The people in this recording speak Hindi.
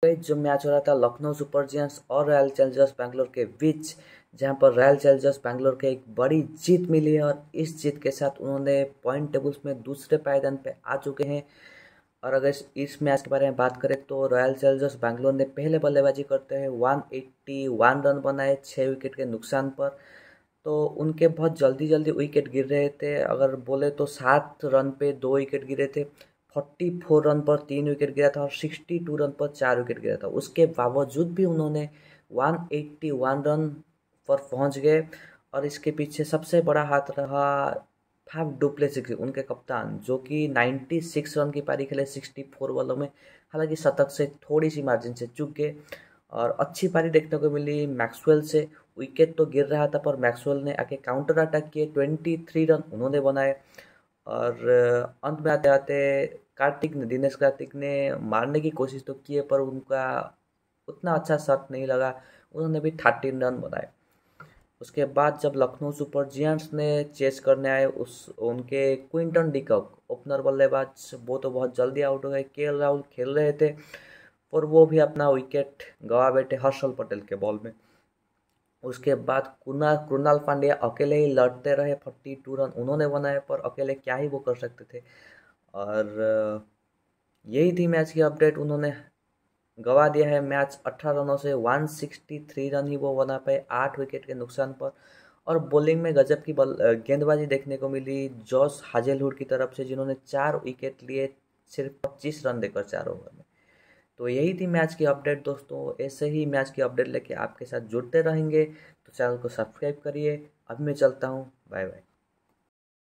जो मैच हो रहा था लखनऊ सुपर जायंट्स और रॉयल चैलेंजर्स बैंगलोर के बीच, जहां पर रॉयल चैलेंजर्स बैंगलोर के एक बड़ी जीत मिली है और इस जीत के साथ उन्होंने पॉइंट टेबल्स में दूसरे पायदान पे आ चुके हैं। और अगर इस मैच के बारे में बात करें तो रॉयल चैलेंजर्स बैंगलोर ने पहले बल्लेबाजी करते हैं 181 रन बनाए 6 विकेट के नुकसान पर। तो उनके बहुत जल्दी जल्दी विकेट गिर रहे थे, अगर बोले तो 7 रन पे 2 विकेट गिरे थे, 44 रन पर 3 विकेट गिरा था और 62 रन पर 4 विकेट गिरा था। उसके बावजूद भी उन्होंने 181 रन पर पहुंच गए। और इसके पीछे सबसे बड़ा हाथ रहा फाफ डुप्लेसिस, उनके कप्तान, जो कि 96 रन की पारी खेले 64 बॉलों में, हालांकि शतक से थोड़ी सी मार्जिन से चूक गए। और अच्छी पारी देखने को मिली मैक्सवेल से, विकेट तो गिर रहा था पर मैक्सवेल ने आके काउंटर अटैक किए, 23 रन उन्होंने बनाए। और अंत में आते आते दिनेश कार्तिक ने मारने की कोशिश तो की है पर उनका उतना अच्छा शॉट नहीं लगा, उन्होंने भी 13 रन बनाए। उसके बाद जब लखनऊ सुपर जायंट्स ने चेस करने आए उनके क्विंटन डिकॉक ओपनर बल्लेबाज, वो तो बहुत जल्दी आउट हो गए। केएल राहुल खेल रहे थे और वो भी अपना विकेट गंवा बैठे हर्षल पटेल के बॉल में। उसके बाद कृणाल पांड्या अकेले ही लड़ते रहे, 42 रन उन्होंने बनाए पर अकेले क्या ही वो कर सकते थे। और यही थी मैच की अपडेट। उन्होंने गंवा दिया है मैच 18 रनों से, 163 रन ही वो बना पाए 8 विकेट के नुकसान पर। और बॉलिंग में गजब की गेंदबाजी देखने को मिली जॉस हाजेलवुड की तरफ से, जिन्होंने 4 विकेट लिए सिर्फ 25 रन देकर 4 ओवर में। तो यही थी मैच की अपडेट दोस्तों। ऐसे ही मैच की अपडेट लेके आपके साथ जुड़ते रहेंगे, तो चैनल को सब्सक्राइब करिए। अब मैं चलता हूँ, बाय बाय।